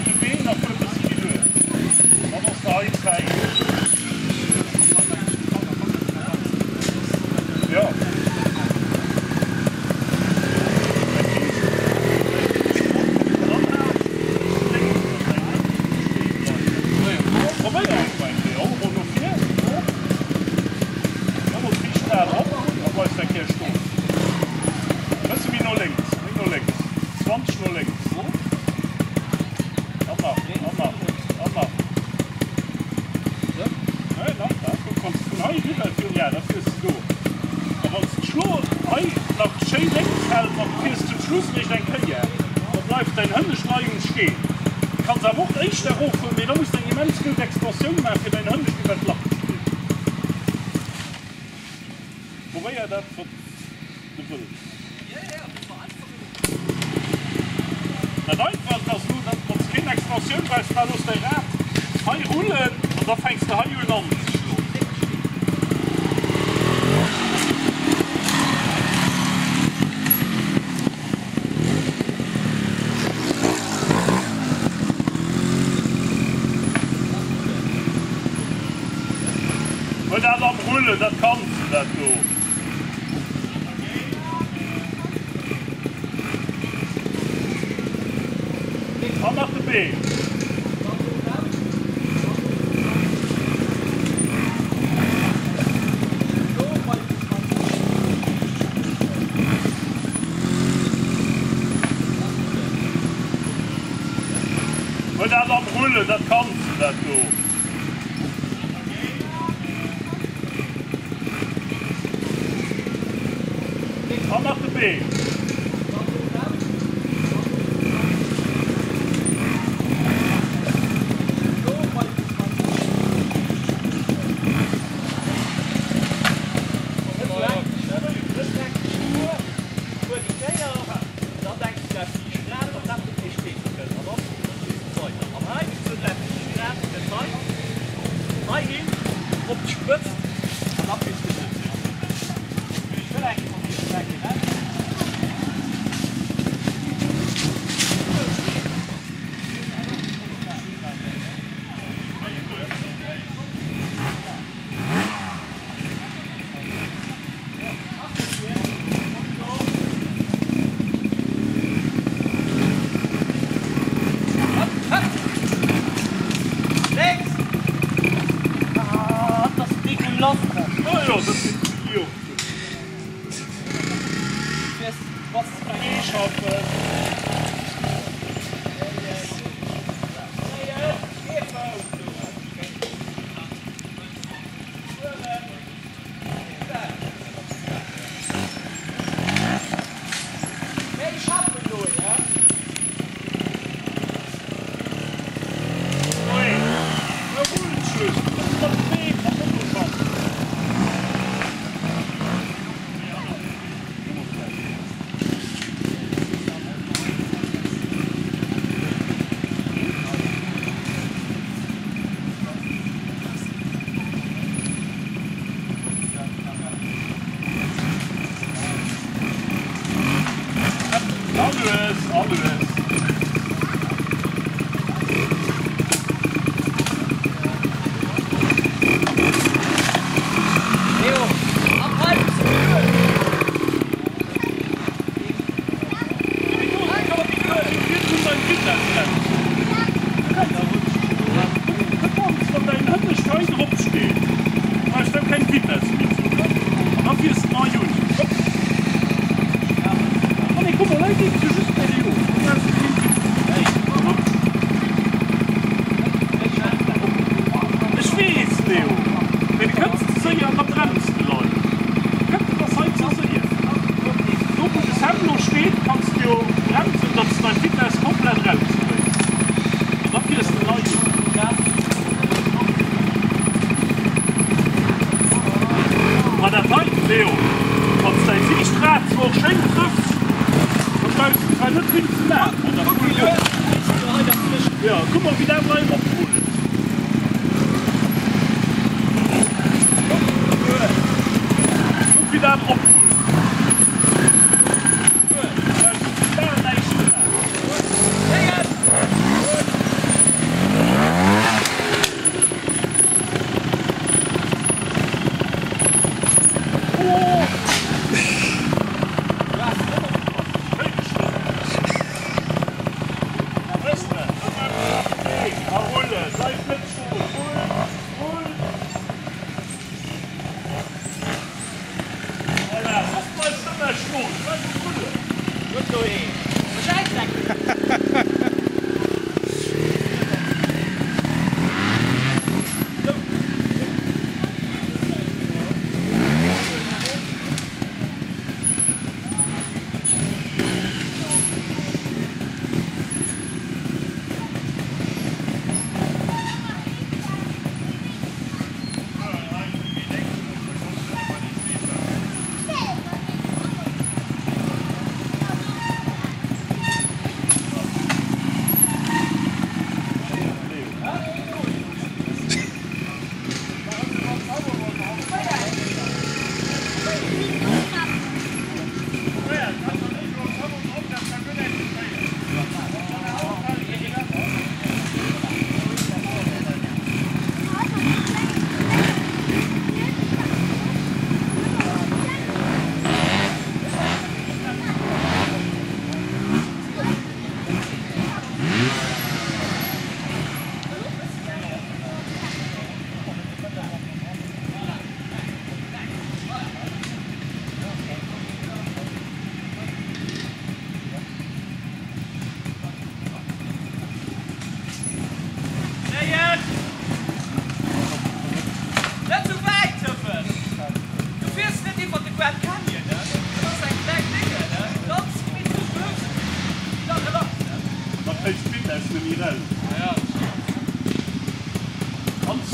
de been, dan flippen ze die deur. Dat was de high. Ja. Ja, das ist so. Aber wenn du nach schön links hältst, dann kriegst du zum Schluss nicht dein Köcher. Dann bleibt dein Hundeschreien stehen. Du kannst aber auch echt darauf kommen, da musst du eine immens gute Expansion machen für deinen Hund über das Lachen. Wobei ja das wird du willst. Ja, das war einfach. Na, einfach, dass du keine Expansion weißt, weil du dein Rad hei rollen und dann fängst du hei an. Und das am Rollen, das kannst du, das so. Komm nach dem Weg. Und das am Rollen, das kannst du, das so. Komm nach dem Weg. Oh ja, das ist hier. Was ich habe. Alles. Leo, abhalten! Von deinen Hundeschreien rumstehen. Da ist dann kein Fitness mit. Dafür ist es neu. Aber guck mal, Leute, das ist Leo. Ich weiß, Leo. Wenn du kannst, so ja an der Bremse, Leute. Kannst du das halt so sehen? So, wo das Hemd steht, kannst du bremsen, dass dein Fitness komplett rausbringt. Dafür ist es neu. Aber der Teil, Leo, wenn du dein Sichtstrahl so schön triffst, dann kannst du nicht viel zu machen. Ja, guck mal, wie der mal abholt. Guck, wie der abholt.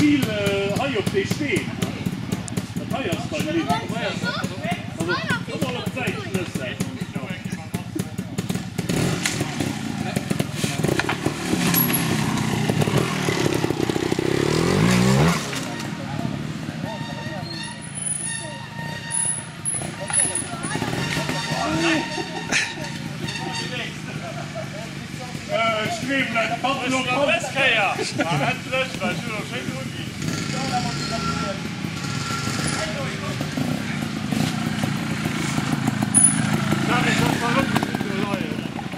viel hier auf die stehen. Das hier ist mein Leben. Also, das soll auch sein, das sein. Streben, das kommt noch raus. Das kann ja. Hat löschen, weil du noch schön umgehst. Sag ich, das war wirklich nicht so Leute.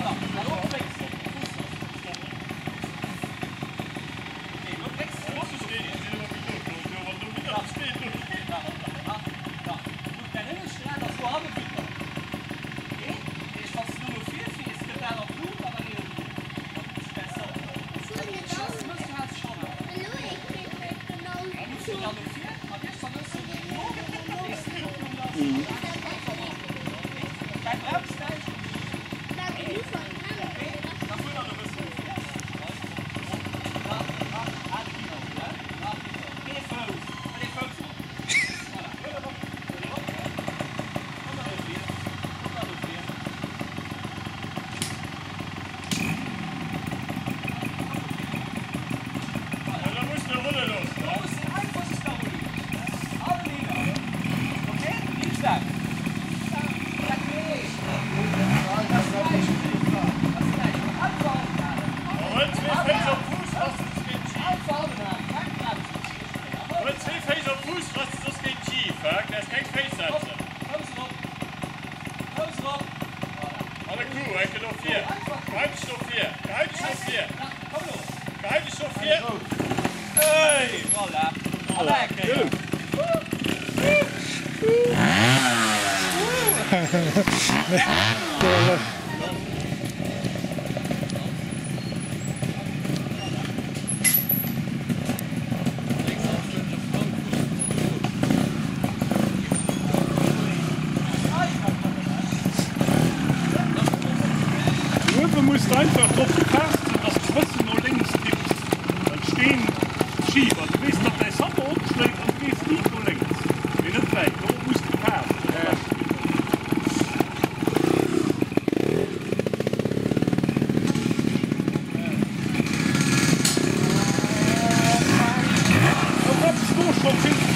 Du musst einfach drauf gefasst sein, dass du Wissen nur links gibst. Dann stehen Schieber. Du weißt, dass der Sommer umschlägt und du gehst nicht nur links. Wie nicht weg, du musst gefasst sein. Was ist du schon hinten?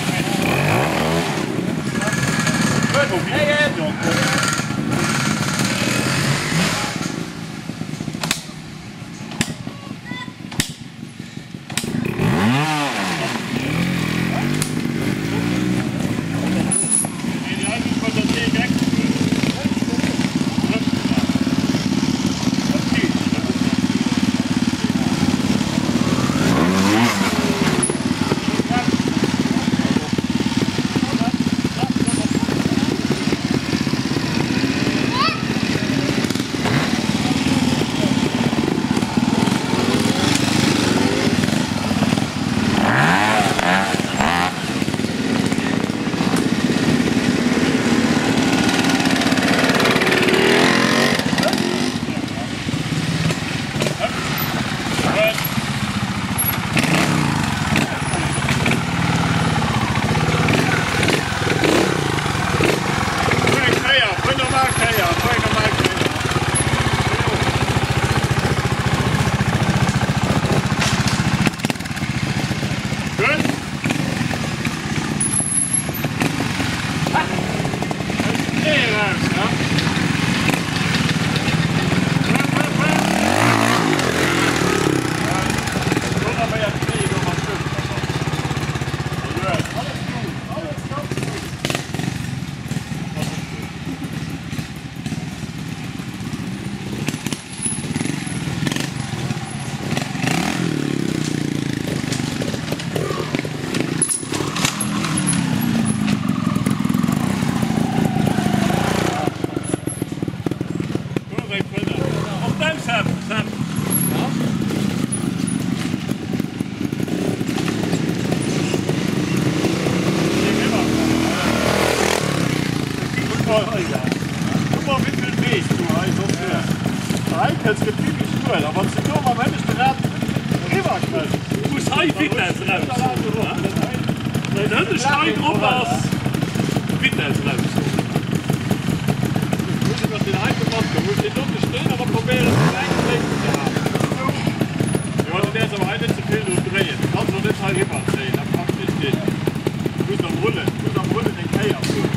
Jetzt gibt es wirklich Schuhe, aber wenn sie nur mal wenn ich beraten, rüberknallen. Du musst high Fitness raus. Den Hüttelstein drauf aus. Bitte, es bleibt so. Muss ich noch den Heiko machen, muss den unten stehen, aber probieren, das gleich zu haben. Ja, der ist aber heute zu viel drehen. Kannst du nicht halt immer drehen, dann kannst du nicht stehen. Du musst am Rollen den Kai abholen.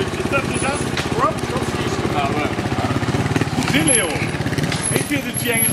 Ik vind het